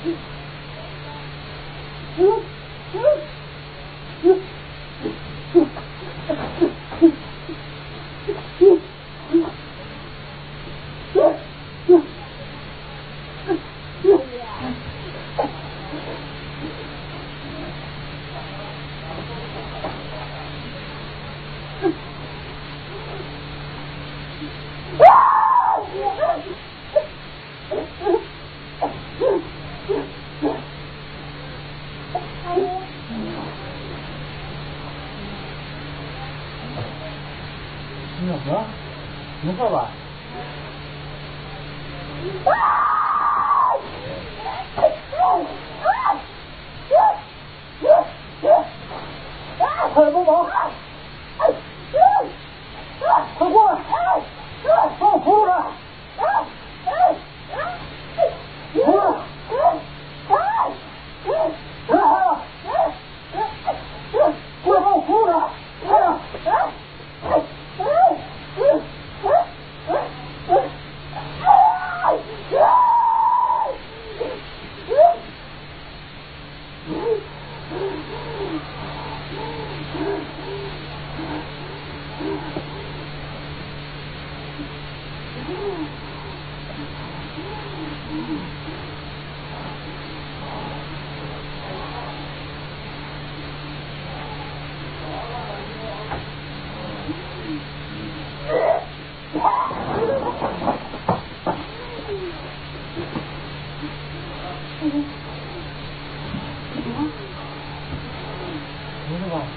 没事吧？快来帮忙！快过来！把我扶住了！扶住！别害了！过来帮我扶住他！快点！没事吧？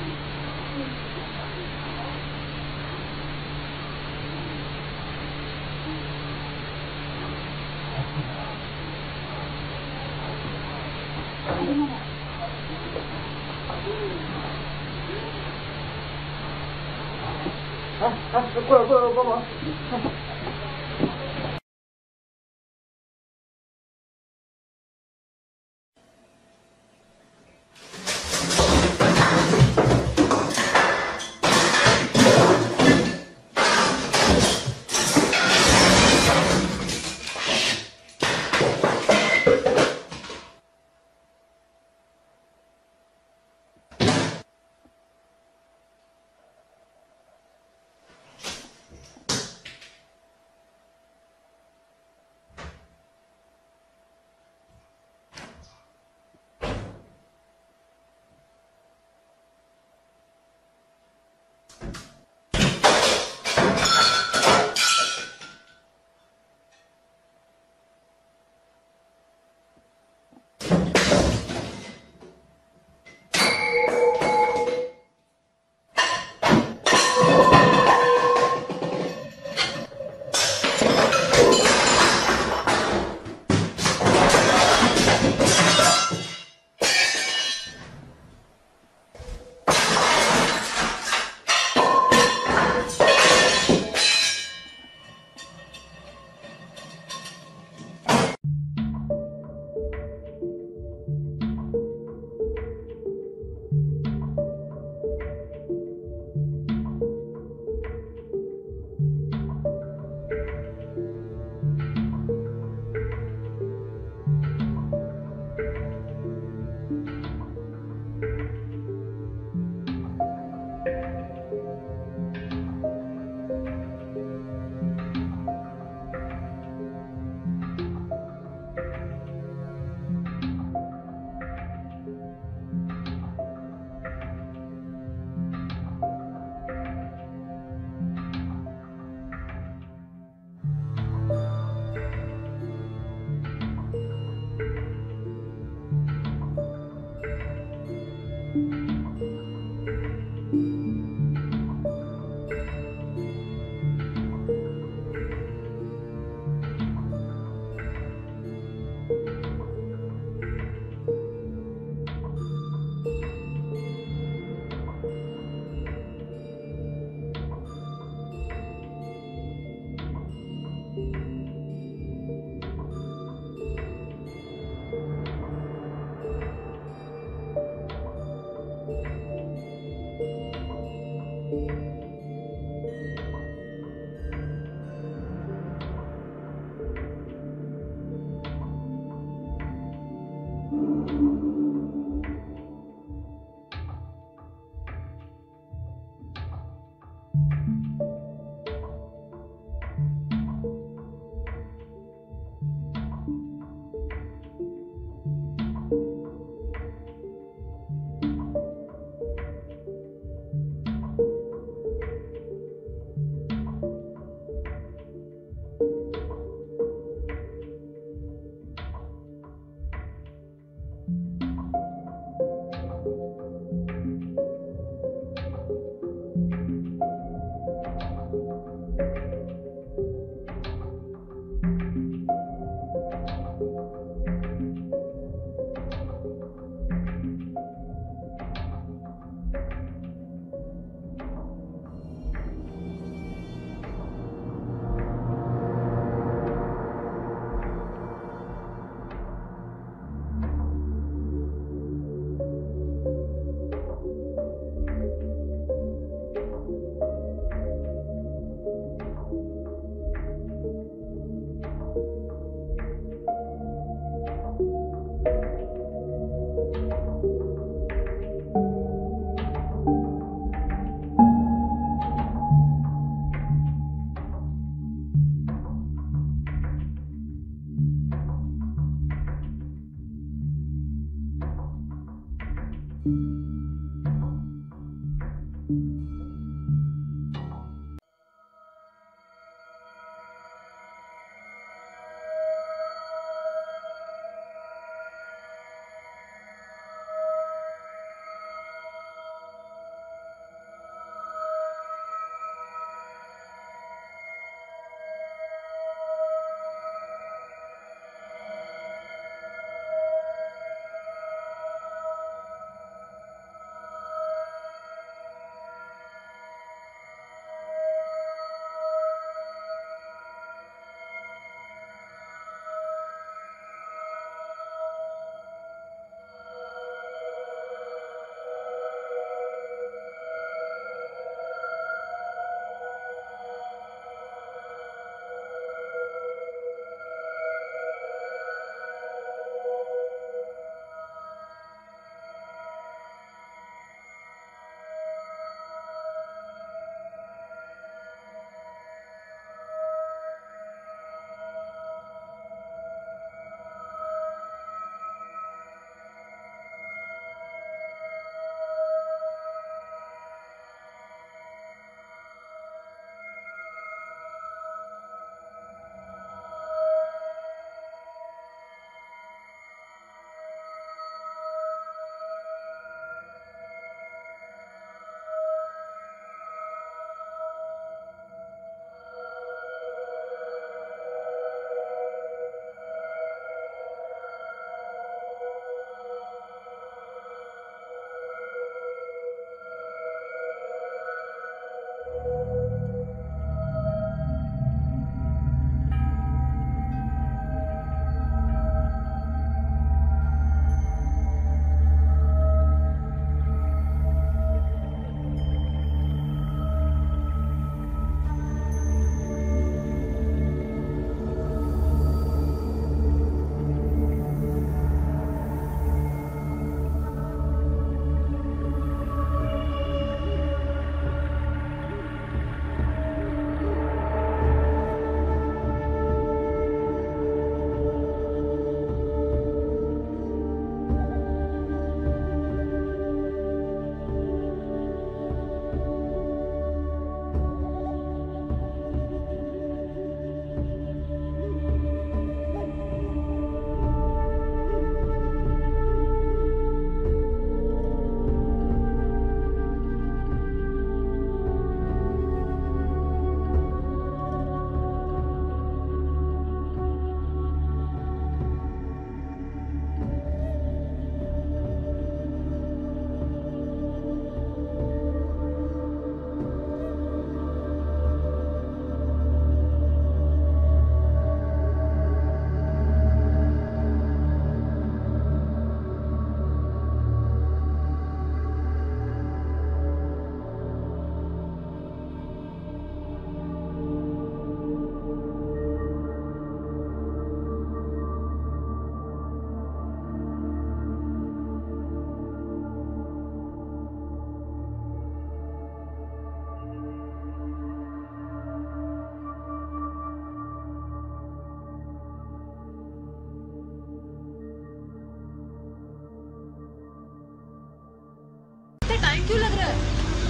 过来帮忙！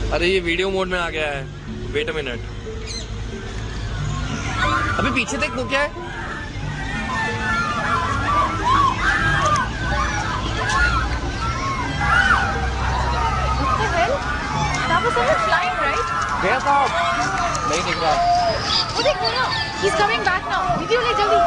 अरे ये video mode में आ गया है। Wait a minute. अभी पीछे देख, वो क्या है? What the hell? That was someone flying, right? गया साहब नहीं दिख रहा। वो देख वो ना, he's coming back now. Video ले जल्दी।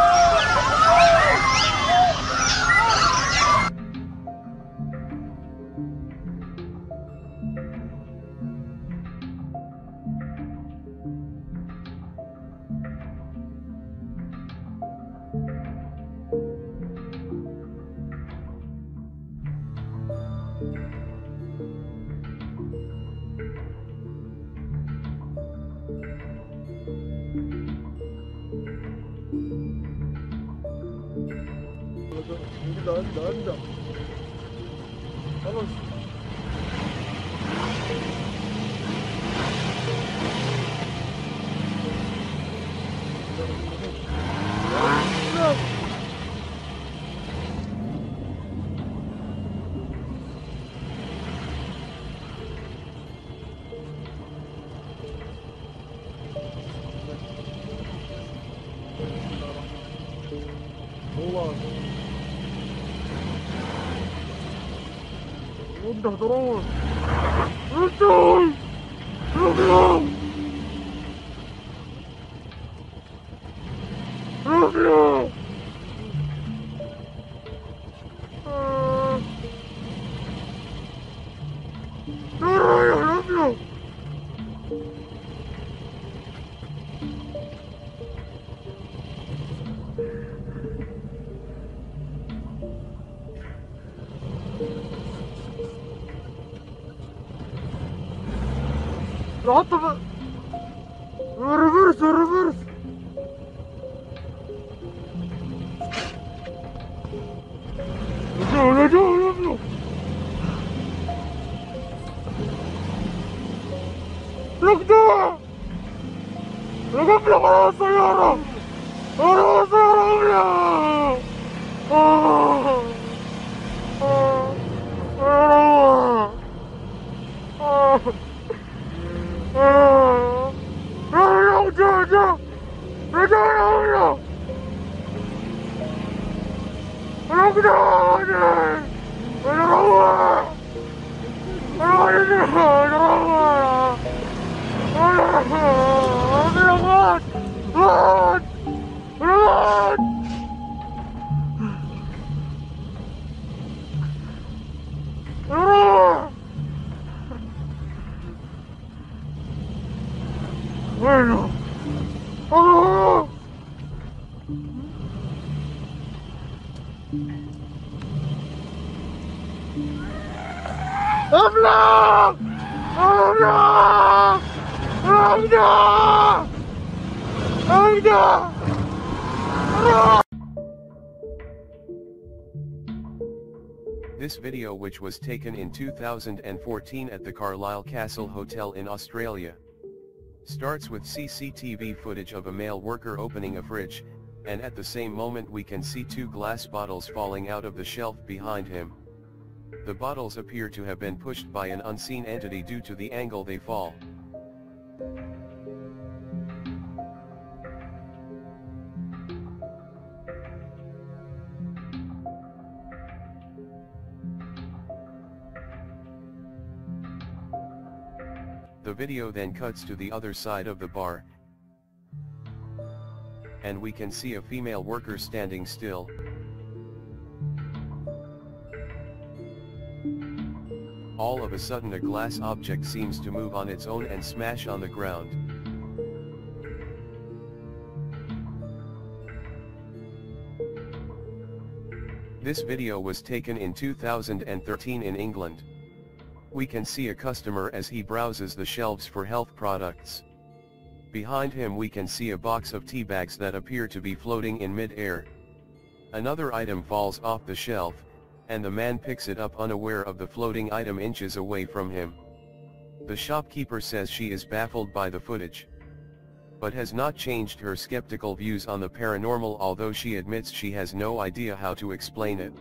나온다. 온다 돌아온 울동 울동 울동 놀아요 울동 Rahat mı? Reverse, reverse. Öleceğim. Lokta! Lokta bana sayıyorum. Bana sayıyorum ya. Bueno. ¡Oh! ¡Habla! ¡Habla! ¡Habla! ¡Habla! This video, which was taken in 2014 at the Carlisle Castle Hotel in Australia, starts with CCTV footage of a male worker opening a fridge, and at the same moment we can see two glass bottles falling out of the shelf behind him. The bottles appear to have been pushed by an unseen entity due to the angle they fall. The video then cuts to the other side of the bar, and we can see a female worker standing still. All of a sudden a glass object seems to move on its own and smash on the ground. This video was taken in 2013 in England. We can see a customer as he browses the shelves for health products. Behind him we can see a box of tea bags that appear to be floating in mid-air. Another item falls off the shelf, and the man picks it up unaware of the floating item inches away from him. The shopkeeper says she is baffled by the footage, but has not changed her skeptical views on the paranormal, although she admits she has no idea how to explain it.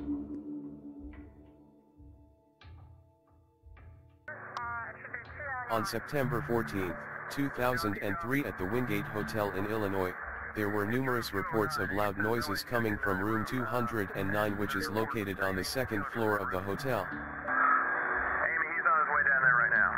On September 14, 2003 at the Wingate Hotel in Illinois, there were numerous reports of loud noises coming from room 209, which is located on the second floor of the hotel. Amy, he's on his way down there right now.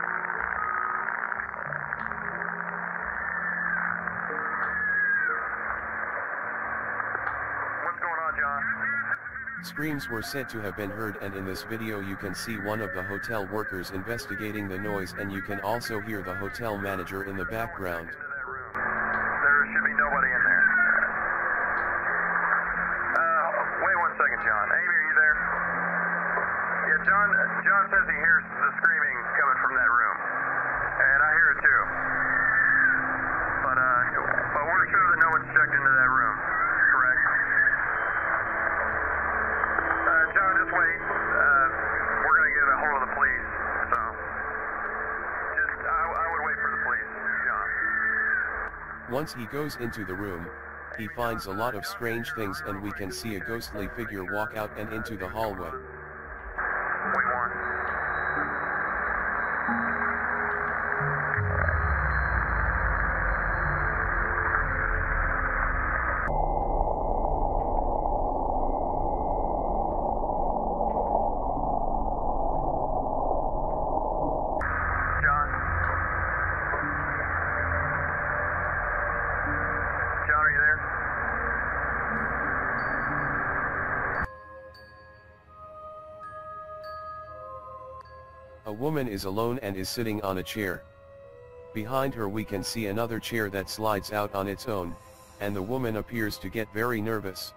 What's going on, John? Screams were said to have been heard, and in this video you can see one of the hotel workers investigating the noise, and you can also hear the hotel manager in the background. There should be nobody in there. Wait 1 second, John. Amy, are you there? Yeah, John says he hears the screaming coming from that room. And I hear it too. But we're sure that no one's checked into that room, correct? John, just wait. We're going to get a hold of the police, so I would wait for the police, John. Once he goes into the room, he finds a lot of strange things, and we can see a ghostly figure walk out and into the hallway. Wait one. John, are you there? A woman is alone and is sitting on a chair. Behind her we can see another chair that slides out on its own, and the woman appears to get very nervous.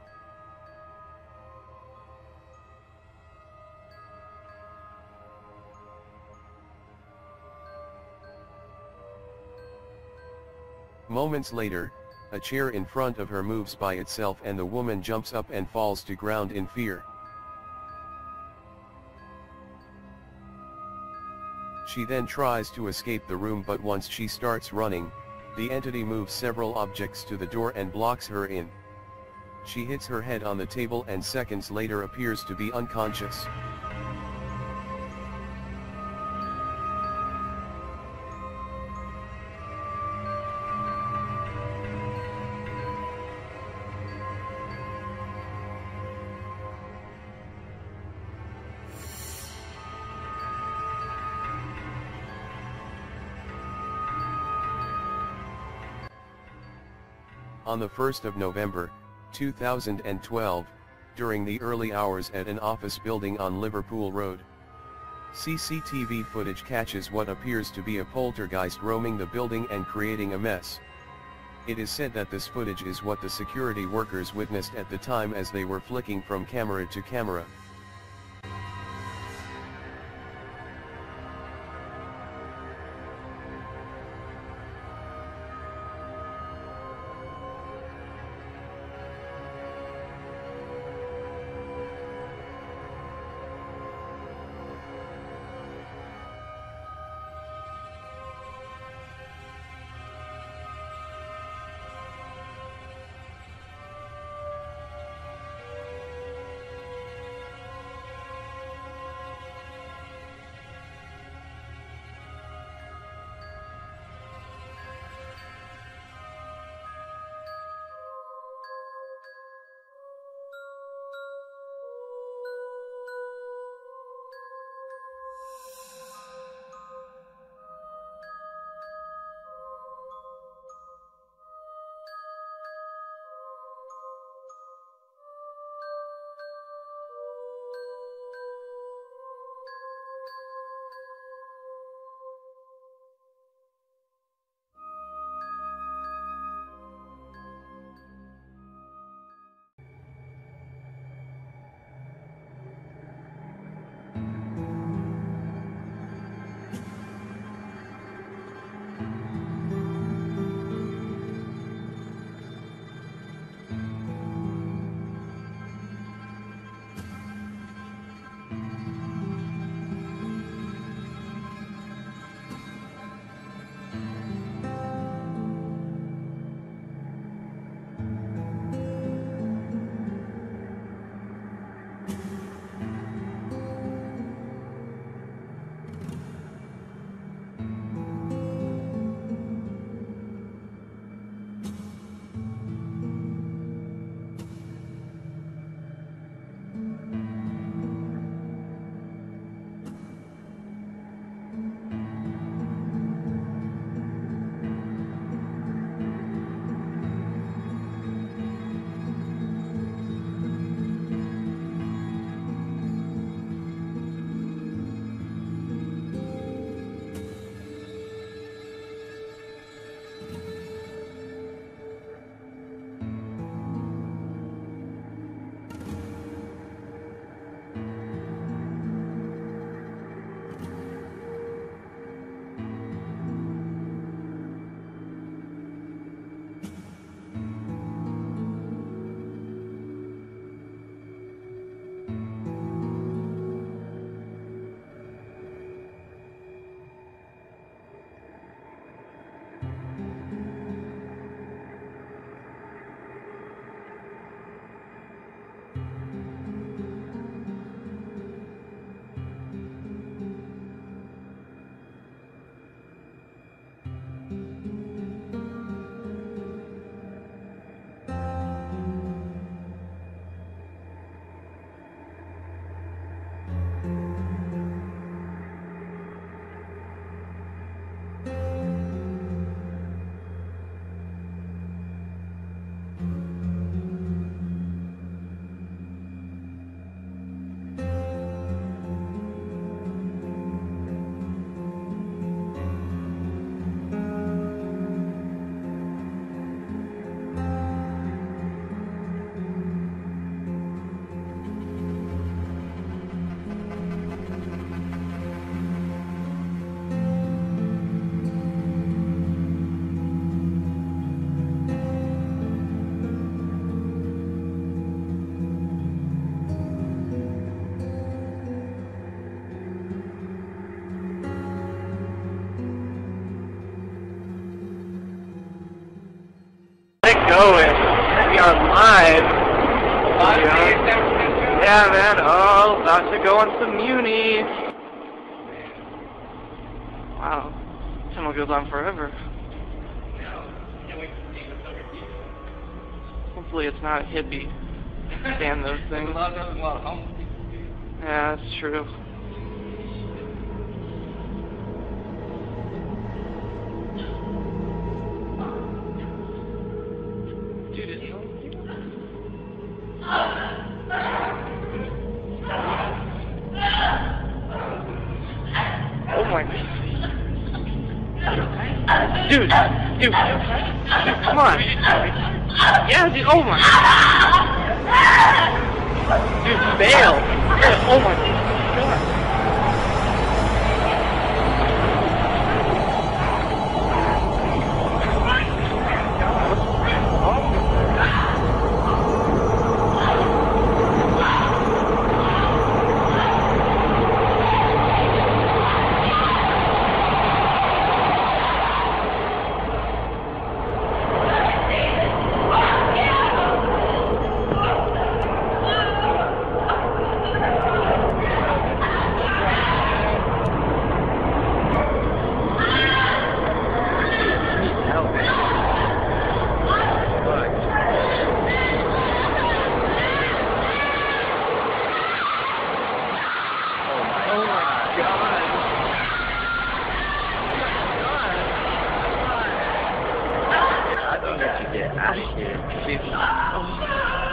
Moments later, a chair in front of her moves by itself, and the woman jumps up and falls to ground in fear. She then tries to escape the room, but once she starts running, the entity moves several objects to the door and blocks her in. She hits her head on the table and seconds later appears to be unconscious. On the 1st of November, 2012, during the early hours at an office building on Liverpool Road, CCTV footage catches what appears to be a poltergeist roaming the building and creating a mess. It is said that this footage is what the security workers witnessed at the time as they were flicking from camera to camera. are live. Yeah, man. Oh, about to go on some Muni. Wow. Tunnel goes on forever. Hopefully it's not hippie. Damn those things. Yeah, that's true. Oh my God. Dude, come on. Yeah, dude, oh my. Dude, fail. Oh my God. Get out of here.